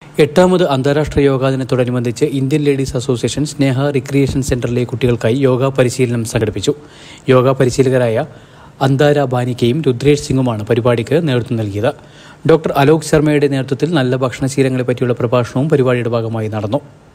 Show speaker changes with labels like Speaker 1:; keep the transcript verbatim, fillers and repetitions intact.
Speaker 1: എട്ടാമത് അന്താരാഷ്ട്ര യോഗാ ദിനത്തോടനുബന്ധിച്ച് Indian ladies association Sneha recreation സെന്ററിലെ കുട്ടികൾക്കായി യോഗ പരിശീലനം സംഘടിപ്പിച്ചു. യോഗ പരിശീലകരായ അന്താര ബാനിക്കയും രുദ്രേഷ് സിംഗുമാണ് പരിപാടിക്ക് നേതൃത്വം നൽകിയത്. ഡോക്ടർ അലോക് ശർമ്മയുടെ നേതൃത്വത്തിൽ നല്ല ഭക്ഷണശീലങ്ങളെ പറ്റിയുള്ള പ്രഭാഷണവും പരിപാടിയുടെ ഭാഗമായി നടന്നു.